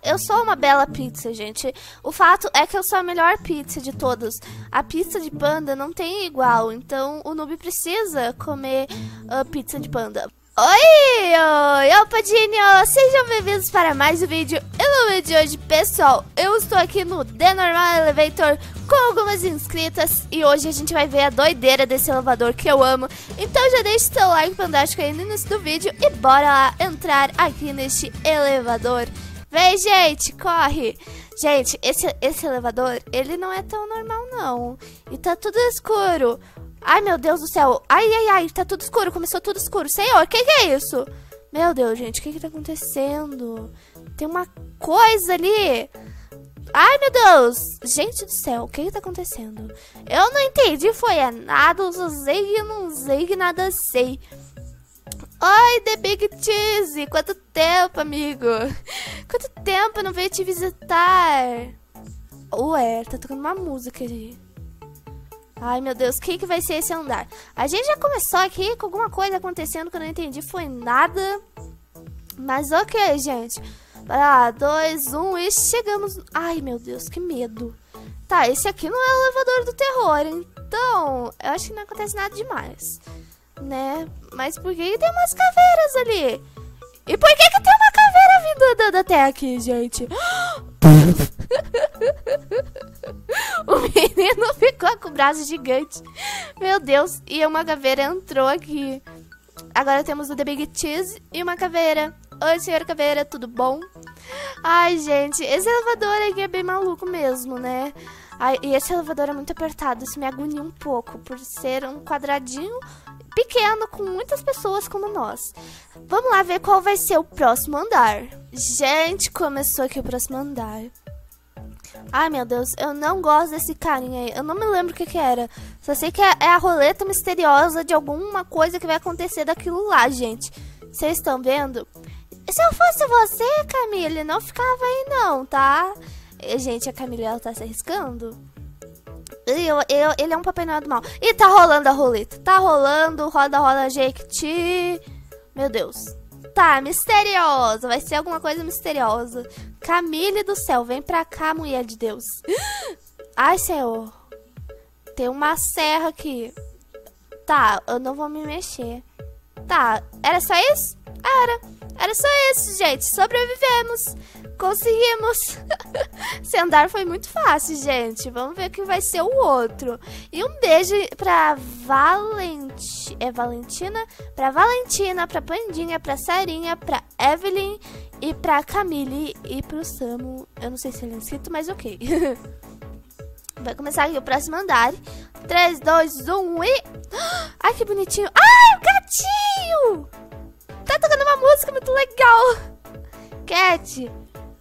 eu sou uma bela pizza, gente. O fato é que eu sou a melhor pizza de todas. A pizza de panda não tem igual, então o noob precisa comer pizza de panda. Oi, Padinho! Sejam bem-vindos para mais um vídeo. E no vídeo de hoje, pessoal, eu estou aqui no The Normal Elevator com algumas inscritas. E hoje a gente vai ver a doideira desse elevador que eu amo. Então já deixe seu like fantástico aí no início do vídeo e bora lá entrar aqui neste elevador. Vem, gente, corre! Gente, esse elevador, ele não é tão normal, não. E tá tudo escuro. Ai, meu Deus do céu. Ai, tá tudo escuro. Começou tudo escuro. Senhor, o que é isso? Meu Deus, gente, o que tá acontecendo? Tem uma coisa ali. Ai, meu Deus. Gente do céu, o que tá acontecendo? Eu não entendi, foi nada. Eu só sei que não sei que nada sei. Oi, The Big Cheese. Quanto tempo, amigo? Quanto tempo eu não veio te visitar? Ué, tá tocando uma música ali. Ai, meu Deus, o que vai ser esse andar? A gente já começou aqui com alguma coisa acontecendo que eu não entendi, foi nada. Mas ok, gente. Bora lá, 2, 1 e chegamos... Ai, meu Deus, que medo. Tá, esse aqui não é o elevador do terror, então eu acho que não acontece nada demais, né? Mas por que tem umas caveiras ali? E por que tem uma caveira vindo até aqui, gente? O menino ficou com o braço gigante. Meu Deus, e uma caveira entrou aqui. Agora temos o The Big Cheese e uma caveira. Oi, senhora caveira, tudo bom? Ai, gente, esse elevador aqui é bem maluco mesmo, né? Ai, e esse elevador é muito apertado, isso me agonia um pouco, por ser um quadradinho pequeno com muitas pessoas como nós. Vamos lá ver qual vai ser o próximo andar. Gente, começou aqui o próximo andar. Ai, meu Deus, eu não gosto desse carinha aí. Eu não me lembro o que era. Só sei que é a roleta misteriosa de alguma coisa que vai acontecer daquilo lá, gente. Vocês estão vendo? Se eu fosse você, Camille, não ficava aí não, tá? E, gente, a Camille, ela tá se arriscando. Ele é um Papai Noel do mal. E tá rolando a roleta. Tá rolando, roda, Jequiti. Meu Deus. Tá, misteriosa. Vai ser alguma coisa misteriosa. Camille do céu, vem pra cá, mulher de Deus. Ai, Senhor. Tem uma serra aqui. Tá, eu não vou me mexer. Tá, era só isso? Era só isso, gente. Sobrevivemos. Conseguimos. Esse andar foi muito fácil, gente. Vamos ver o que vai ser o outro. E um beijo pra Valentina, pra Pandinha, pra Sarinha, pra Evelyn e pra Camille e pro Samu. Eu não sei se ele é inscrito, mas ok. Vai começar aqui o próximo andar. 3, 2, 1 e... Ai, que bonitinho. Ai, o gatinho! Tá tocando uma música muito legal. Cat.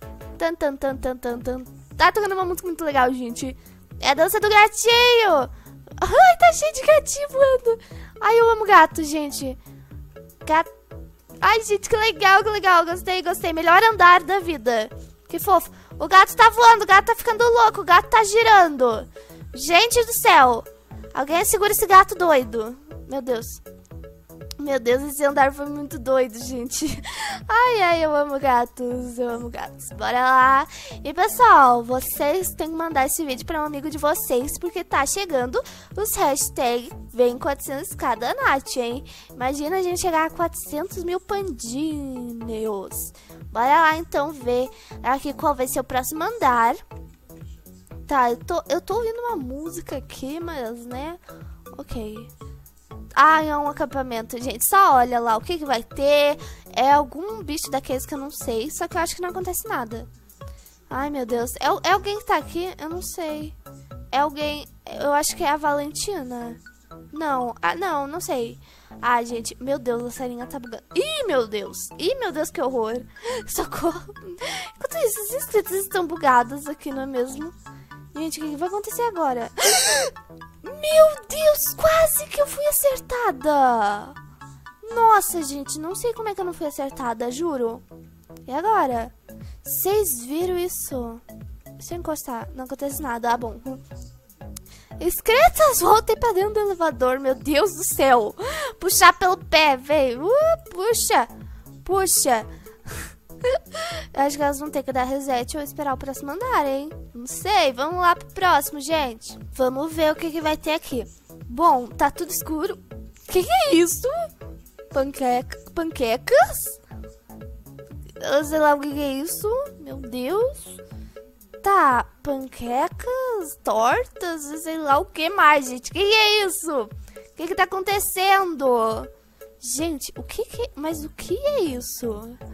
Tá tocando uma música muito legal, gente. É a dança do gatinho. Ai, tá cheio de gatinho voando. Ai, eu amo gato, gente. Gato. Ai, gente, que legal, que legal. Gostei. Melhor andar da vida. Que fofo. O gato tá voando, o gato tá ficando louco, o gato tá girando. Gente do céu. Alguém segura esse gato doido. Meu Deus. Meu Deus, esse andar foi muito doido, gente. Ai, eu amo gatos, Bora lá. E, pessoal, vocês têm que mandar esse vídeo para um amigo de vocês, porque tá chegando os hashtags Vem 400k da Nath, hein? Imagina a gente chegar a 400 mil pandinhos. Bora lá, então, ver aqui qual vai ser o próximo andar. Tá, eu tô ouvindo uma música aqui, mas, né? Ok. Ah, é um acampamento, gente. Só olha lá o que vai ter. É algum bicho daqueles que eu não sei. Só que eu acho que não acontece nada. Ai, meu Deus. É alguém que tá aqui? Eu não sei. É alguém... Eu acho que é a Valentina. Não. Ah, não sei. Ah, gente. Meu Deus, a Sarinha tá bugando. Ih, meu Deus, que horror. Socorro. Enquanto isso, os inscritos estão bugados aqui, não é mesmo? Gente, o que vai acontecer agora? Meu Deus, quase que eu fui acertada. Nossa, gente, não sei como é que eu não fui acertada, juro. E agora? Vocês viram isso? Se eu encostar, não acontece nada. Ah, bom. Inscritas, voltem pra dentro do elevador, meu Deus do céu. Puxar pelo pé, velho. Puxa. Eu acho que elas vão ter que dar reset ou esperar o próximo andar, hein? Não sei, vamos lá pro próximo, gente. Vamos ver o que vai ter aqui. Bom, tá tudo escuro. Que é isso? Panquecas? Eu sei lá o que é isso. Meu Deus. Tá, panquecas, tortas, sei lá o que mais, gente. Que é isso? O que tá acontecendo? Gente, o que é... Mas o que é isso?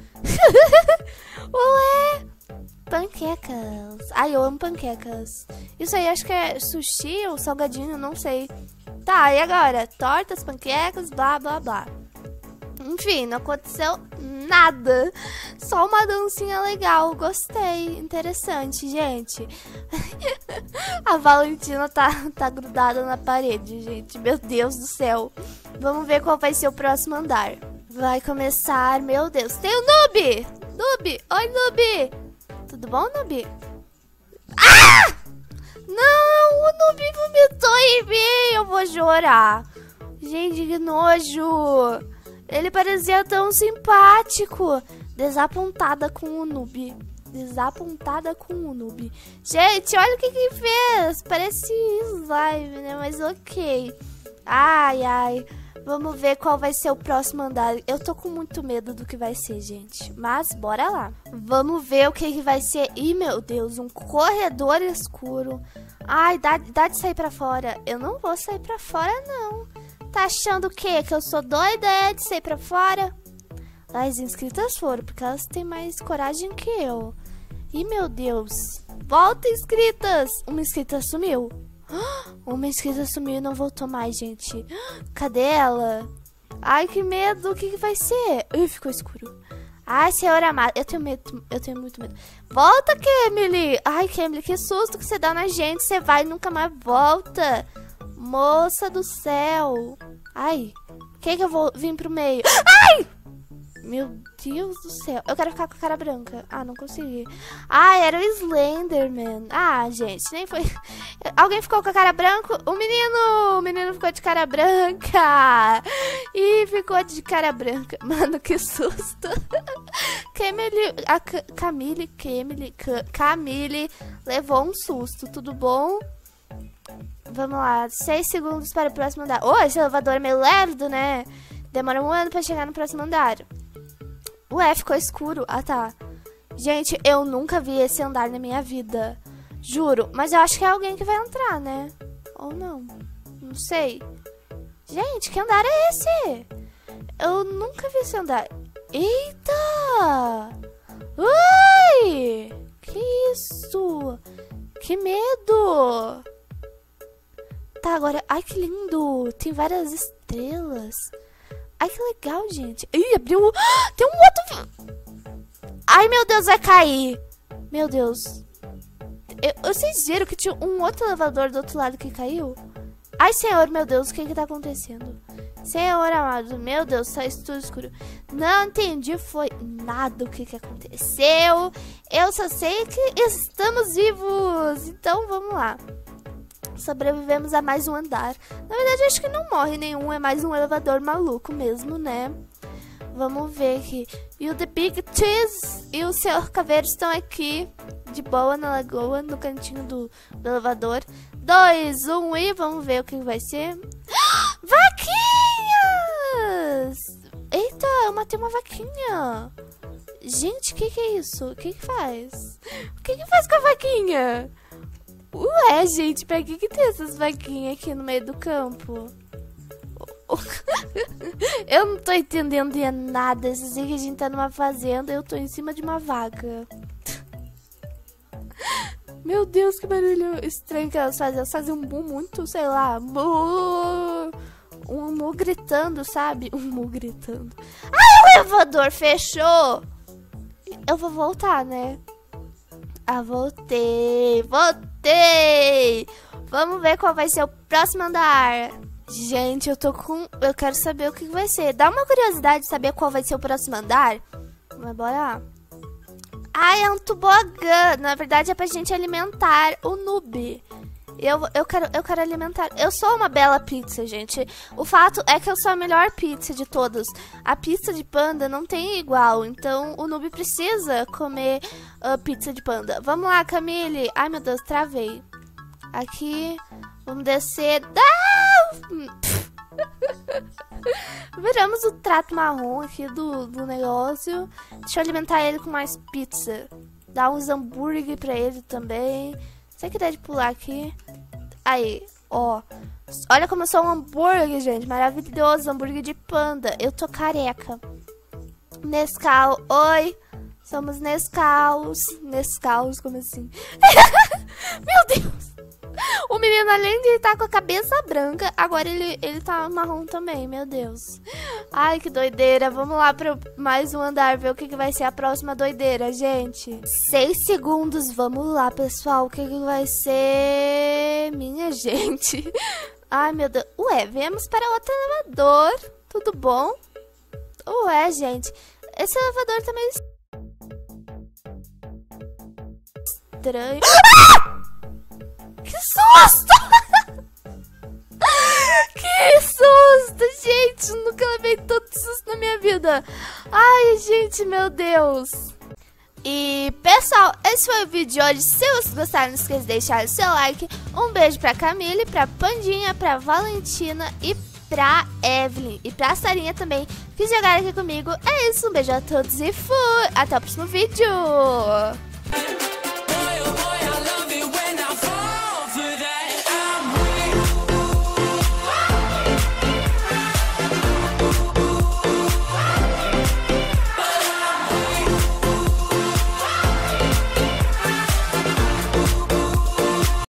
Ué, panquecas. Ai, eu amo panquecas. Isso aí acho que é sushi ou salgadinho, não sei. Tá, e agora? Tortas, panquecas, blá, blá, blá. Enfim, não aconteceu nada. Só uma dancinha legal. Gostei. Interessante, gente. A Valentina tá grudada na parede, gente. Meu Deus do céu. Vamos ver qual vai ser o próximo andar. Vai começar... Meu Deus. Tem o Noob! Noob! Oi, Noob! Tudo bom, Noob? Ah! Não! O Noob vomitou em mim! Eu vou chorar. Gente, que nojo! Ele parecia tão simpático. Desapontada com o Noob. Desapontada com o Noob. Gente, olha o que fez. Parece slime, né? Mas ok. Ai, ai. Vamos ver qual vai ser o próximo andar. Eu tô com muito medo do que vai ser, gente. Mas bora lá. Vamos ver o que vai ser. Ih, meu Deus, um corredor escuro. Ai, dá de sair pra fora. Eu não vou sair pra fora, não. Tá achando o quê? Que eu sou doida, de sair pra fora? As inscritas foram, porque elas têm mais coragem que eu. Ih, meu Deus. Volta, inscritas! Uma inscrita sumiu. Uma inscrita sumiu e não voltou mais, gente. Cadê ela? Ai, que medo. O que vai ser? Ih, ficou escuro. Ai, senhora amada. Eu tenho medo. Eu tenho muito medo. Volta, Kemily. Ai, Kemily, que susto que você dá na gente. Você vai e nunca mais volta. Moça do céu. Ai, quem que eu vou vir pro meio? Ai! Meu Deus do céu. Eu quero ficar com a cara branca. Ah, não consegui. Ah, era o Slenderman. Ah, gente, nem foi. Alguém ficou com a cara branca? O menino ficou de cara branca. Ih, ficou de cara branca. Mano, que susto. Camille levou um susto. Tudo bom? Vamos lá, 6 segundos para o próximo andar. Oh, esse elevador é meio lerdo, né? Demora um ano pra chegar no próximo andar. Ué, ficou escuro. Ah, tá. Gente, eu nunca vi esse andar na minha vida. Juro. Mas eu acho que é alguém que vai entrar, né? Ou não? Não sei. Gente, que andar é esse? Eu nunca vi esse andar. Eita! Ui! Que isso? Que medo! Tá, agora... Ai, que lindo! Tem várias estrelas. Ai, que legal, gente. Ih, abriu... Tem um outro... Ai, meu Deus, vai cair. Meu Deus. Vocês viram que tinha um outro elevador do outro lado que caiu? Ai, Senhor, meu Deus, o que tá acontecendo? Senhor amado, meu Deus, tá tudo escuro. Não entendi, foi nada o que aconteceu. Eu só sei que estamos vivos. Então, vamos lá. Sobrevivemos a mais um andar. Na verdade, acho que não morre nenhum. É mais um elevador maluco mesmo, né? Vamos ver aqui. E o The Big Cheese e o Sr. Caveiro estão aqui, de boa na lagoa, no cantinho do elevador. 2, 1 e vamos ver o que vai ser. Vaquinhas! Eita, eu matei uma vaquinha. Gente, o que é isso? O que faz? O que faz com a vaquinha? Ué, gente, pra que tem essas vaquinhas aqui no meio do campo? Eu não tô entendendo de nada. Vocês veem que a gente tá numa fazenda e eu tô em cima de uma vaca. Meu Deus, que barulho estranho que elas fazem. Elas fazem um boom muito, sei lá. Um mu gritando, sabe? Um mu gritando. Ai, o elevador fechou! Eu vou voltar, né? Ah, voltei. Vamos ver qual vai ser o próximo andar. Gente, eu quero saber o que vai ser. Dá uma curiosidade de saber qual vai ser o próximo andar. Mas bora lá. Ah, é um tobogã. Na verdade é pra gente alimentar o noob. Eu quero alimentar. Eu sou uma bela pizza, gente. O fato é que eu sou a melhor pizza de todas. A pizza de panda não tem igual. Então o noob precisa comer pizza de panda. Vamos lá, Camille. Ai, meu Deus, travei. Aqui. Vamos descer. Viramos o trato marrom aqui do negócio. Deixa eu alimentar ele com mais pizza. Dar uns hambúrguer pra ele também. Você que de pular aqui. Aí, ó. Olha como eu sou um hambúrguer, gente. Maravilhoso. Hambúrguer de panda. Eu tô careca. Nescau. Oi. Somos Nescaus. Nescaus, como assim? Meu Deus. O menino, além de estar com a cabeça branca, agora ele tá marrom também, meu Deus. Ai, que doideira. Vamos lá para mais um andar, ver o que vai ser a próxima doideira, gente. 6 segundos, vamos lá, pessoal. O que vai ser... Minha gente. Ai, meu Deus. Ué, viemos para outro elevador. Tudo bom? Ué, gente. Esse elevador tá meio estranho. Que susto! Que susto, gente! Nunca levei tanto susto na minha vida. Ai, gente, meu Deus. E, pessoal, esse foi o vídeo de hoje. Se vocês gostaram, não esqueça de deixar o seu like. Um beijo pra Camille, pra Pandinha, pra Valentina e pra Evelyn. E pra Sarinha também, que jogaram aqui comigo. É isso, um beijo a todos e fui! Até o próximo vídeo!